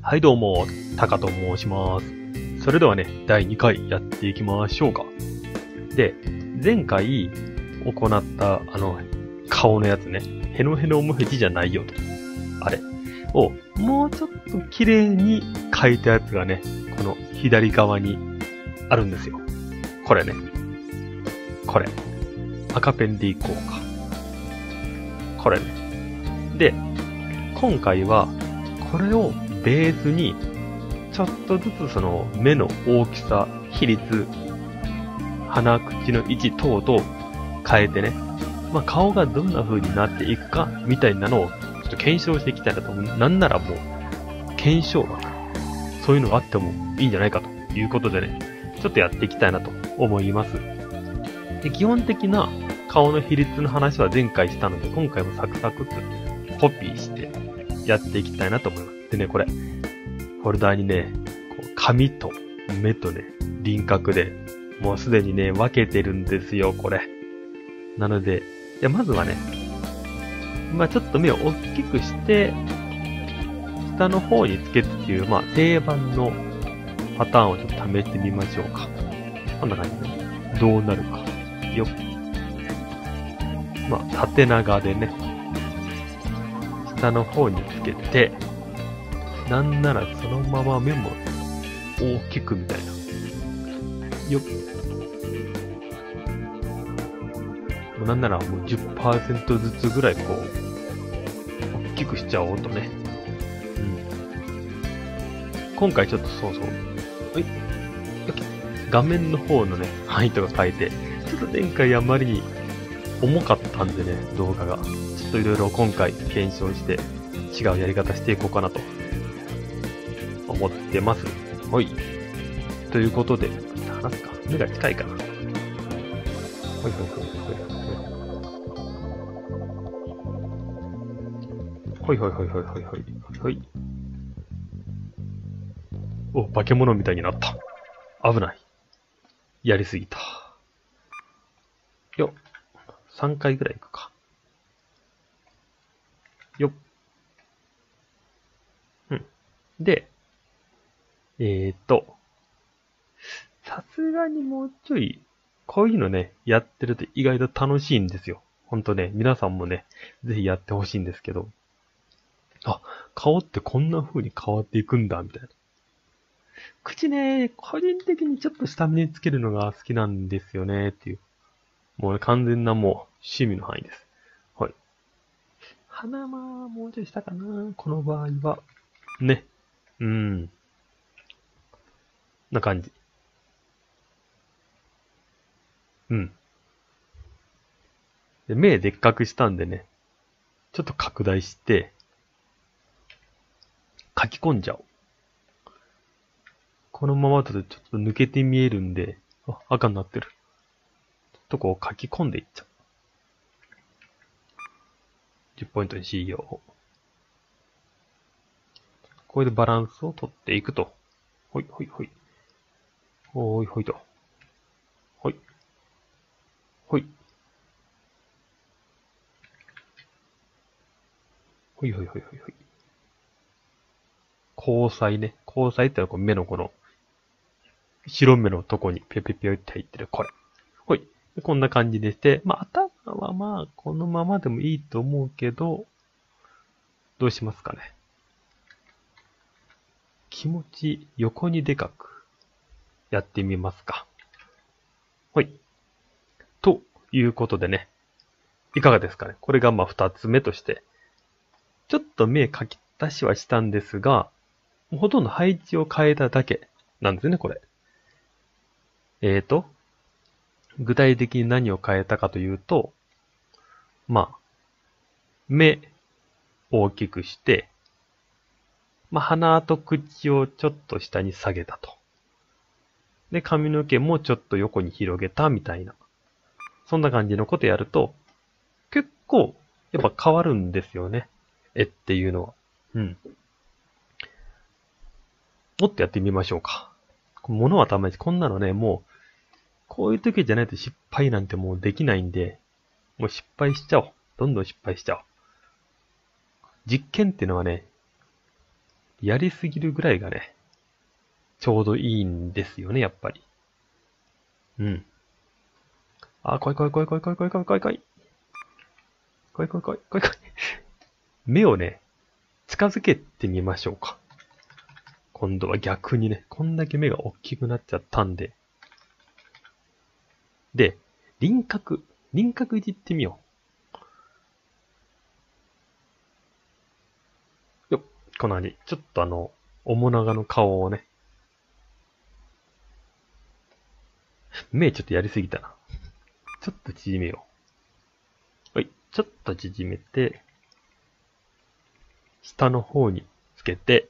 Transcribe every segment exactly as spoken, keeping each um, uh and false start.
はいどうも、タカと申します。それではね、だいにかいやっていきましょうか。で、前回行ったあの、顔のやつね、ヘノヘノモヘジじゃないよと。あれを、もうちょっと綺麗に描いたやつがね、この左側にあるんですよ。これね。これ。赤ペンでいこうか。これね。で、今回は、これをベースに、ちょっとずつその目の大きさ、比率、鼻、口の位置等々変えてね、まあ、顔がどんな風になっていくか、みたいなのをちょっと検証していきたいなと思う。なんならもう、検証学。そういうのがあってもいいんじゃないかということでね、ちょっとやっていきたいなと思います。で、基本的な顔の比率の話は前回したので、今回もサクサクっとコピーしてやっていきたいなと思います。でね、これ、フォルダーにね、こう髪と目とね、輪郭で、もうすでにね、分けてるんですよ、これ。なので、じゃまずはね、まあちょっと目を大きくして、下の方につけるっていう、まあ定番のパターンをちょっと試してみましょうか。こんな感じで、どうなるか。よっ。まあ縦長でね、下の方につけて、なんならそのまま目も大きくみたいな。よっ。もうなんならもう じゅっパーセント ずつぐらいこう、大きくしちゃおうとね。うん。今回ちょっとそうそう。はい。画面の方のね、範囲とか変えて、ちょっと前回あまりに重かったんでね、動画が。ちょっといろいろ今回検証して違うやり方していこうかなと思ってます。はい。ということで、話すか。目が近いかな。はいはいはいはいはい。はいはいはいはいはいはい。はい。お、化け物みたいになった。危ない。やりすぎた。よっ。さんかいぐらい行くか。よっ。うん。で、えーっと、さすがにもうちょい、こういうのね、やってると意外と楽しいんですよ。ほんとね、皆さんもね、ぜひやってほしいんですけど。あ、顔ってこんな風に変わっていくんだ、みたいな。口ね、個人的にちょっと下目につけるのが好きなんですよね、っていう。もう、ね、完全なもう趣味の範囲です。はい。鼻はもうちょい下かな、この場合は。ね。うん。な感じ。うん。で、目でっかくしたんでね、ちょっと拡大して、書き込んじゃおう。このままだとちょっと抜けて見えるんで、あ、赤になってる。ちょっとこう書き込んでいっちゃう。じゅっポイントにしよう。これでバランスを取っていくと。ほいほいほい。ほいほいと。ほい。ほい。ほいほいほいほいほい。交際ね。交際ってのはこう目のこの、白目のとこにぴょぴょぴょって入ってる、これ。ほい。こんな感じでして、まあ、頭はまあ、このままでもいいと思うけど、どうしますかね。気持ち横にでかくやってみますか。ほい。ということでね。いかがですかね。これがまあ二つ目として。ちょっと目描き足しはしたんですが、ほとんど配置を変えただけなんですね、これ。えーと、具体的に何を変えたかというと、まあ、目大きくして、まあ、鼻と口をちょっと下に下げたと。で、髪の毛もちょっと横に広げたみたいな。そんな感じのことやると、結構、やっぱ変わるんですよね。絵っていうのは。うん。もっとやってみましょうか。物はたまに、こんなのね、もう、こういう時じゃないと失敗なんてもうできないんで、もう失敗しちゃおう。どんどん失敗しちゃおう。実験っていうのはね、 やりすぎるぐらいがね、ちょうどいいんですよね、やっぱり。うん。あ、来い来い来い来い来い来い来い来い来い。来い来い来い来い来い。目をね、近づけてみましょうか。今度は逆にね、こんだけ目が大きくなっちゃったんで。で、輪郭、輪郭いじってみよう。よっ、こんな感じ。ちょっとあの、面長の顔をね。目ちょっとやりすぎたな。ちょっと縮めよう。はい、ちょっと縮めて、下の方につけて、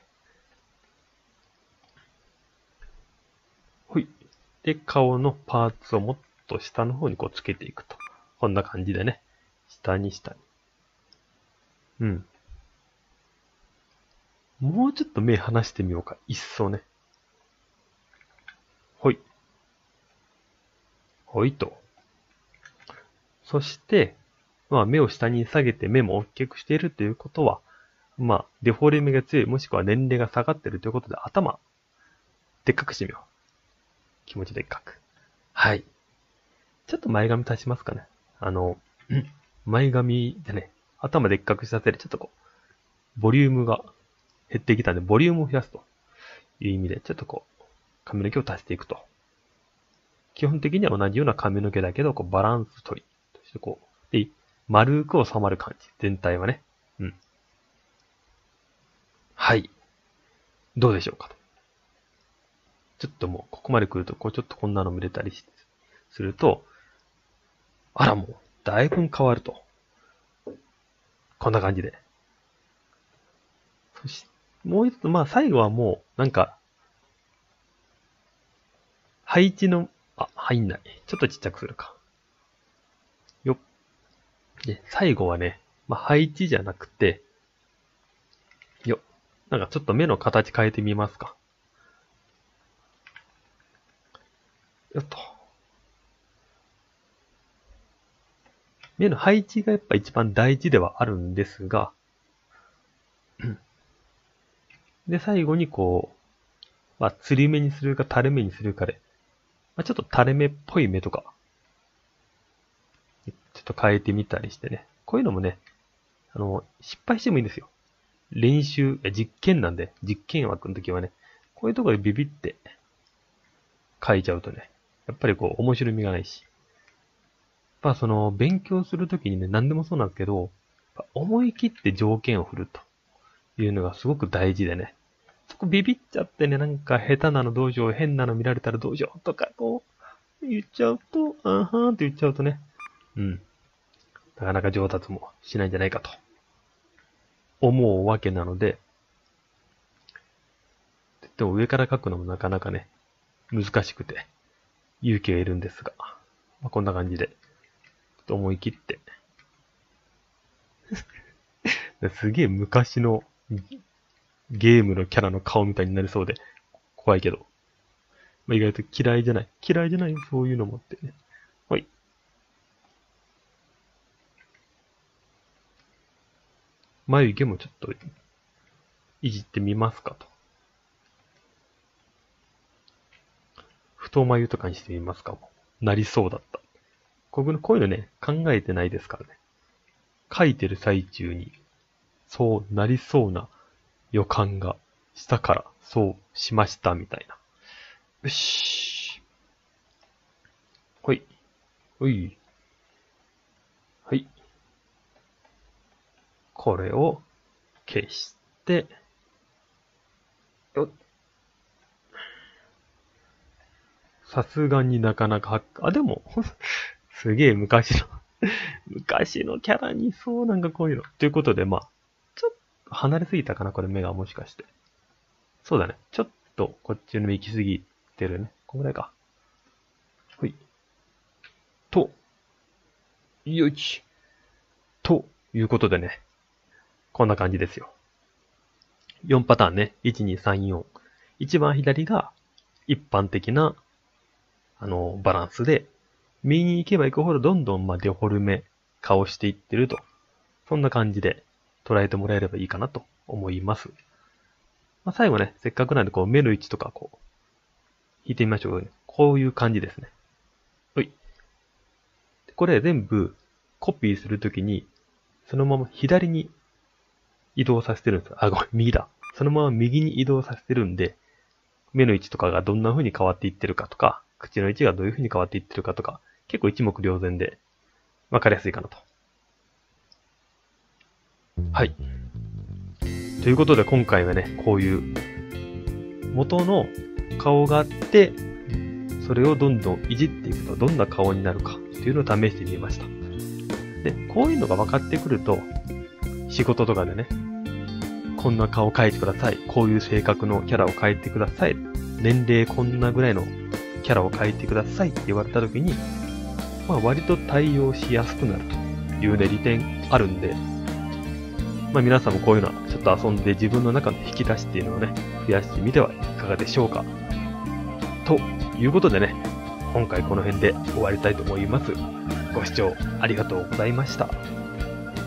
ほい。で、顔のパーツをもっと下の方にこうつけていくと。こんな感じでね。下に下に。うん。もうちょっと目離してみようか。一層ね。ほい。ほいと。そして、まあ目を下に下げて目も大きくしているということは、まあデフォルメが強いもしくは年齢が下がっているということで頭、でっかくしてみよう。気持ちでっかく。はい。ちょっと前髪足しますかね。あの、前髪でね、頭でっかくしたせいでちょっとこう、ボリュームが減ってきたんで、ボリュームを増やすという意味で、ちょっとこう、髪の毛を足していくと。基本的には同じような髪の毛だけど、こうバランス取り。そしてこう、で、丸く収まる感じ。全体はね。うん。はい。どうでしょうかと。ちょっともう、ここまで来ると、こう、ちょっとこんなの見れたりすると、あらもう、だいぶ変わると。こんな感じで。そして、もう一つ、まあ最後はもう、なんか、配置の、あ、入んない。ちょっとちっちゃくするか。よっ。で、最後はね、まあ配置じゃなくて、よっ。なんかちょっと目の形変えてみますか。よっと。目の配置がやっぱ一番大事ではあるんですが、で、最後にこう、まあ、釣り目にするか垂れ目にするかで、まあ、ちょっと垂れ目っぽい目とか、ちょっと変えてみたりしてね。こういうのもね、あの、失敗してもいいんですよ。練習、実験なんで、実験枠の時はね、こういうところでビビって書いちゃうとね、やっぱりこう、面白みがないし。まあその、勉強するときにね、何でもそうなんですけど、思い切って条件を振るというのがすごく大事でね。そこビビっちゃってね、なんか下手なのどうしよう、変なの見られたらどうしようとか、こう、言っちゃうと、あーはーって言っちゃうとね、うん。なかなか上達もしないんじゃないかと思うわけなので、でも上から書くのもなかなかね、難しくて、勇気がいるんですが、まあ、こんな感じで、思い切って。すげえ昔のゲームのキャラの顔みたいになりそうで、怖いけど。まあ、意外と嫌いじゃない。嫌いじゃないそういうのもってね。はい。眉毛もちょっといじってみますかと。太眉とかにしてみますかも。なりそうだった。こういうのね、考えてないですからね。書いてる最中に、そうなりそうな予感がしたから、そうしましたみたいな。よし。ほい。ほい。はい。これを消して、よっ。さすがになかなか、あ、でも、すげえ昔の昔のキャラにそうなんかこういうの。ということで、まあ、ちょっと離れすぎたかな、これ目がもしかして。そうだね。ちょっとこっちの目行き過ぎてるね。こんぐらいか。ほい。と、よいし。ということでね。こんな感じですよ。よんパターンね。いち、に、さん、よん。一番左が一般的な、あの、バランスで、右に行けば行くほどどんどん、まあ、デフォルメ、顔していってると。そんな感じで捉えてもらえればいいかなと思います。 まあ、最後ね、せっかくなんでこう目の位置とかこう、引いてみましょう。こういう感じですね。はい。これ全部コピーするときに、そのまま左に移動させてるんですよ。あ、ごめん、右だ。そのまま右に移動させてるんで、目の位置とかがどんな風に変わっていってるかとか、口の位置がどういう風に変わっていってるかとか、結構一目瞭然でわかりやすいかなと。はい。ということで今回はね、こういう元の顔があって、それをどんどんいじっていくとどんな顔になるかっていうのを試してみました。で、こういうのが分かってくると、仕事とかでね、こんな顔描いてください。こういう性格のキャラを描いてください。年齢こんなぐらいのキャラを描いてくださいって言われた時に、まあ割と対応しやすくなるというね、利点あるんで、まあ皆さんもこういうのはちょっと遊んで自分の中の引き出しっていうのをね、増やしてみてはいかがでしょうか。ということでね、今回この辺で終わりたいと思います。ご視聴ありがとうございました。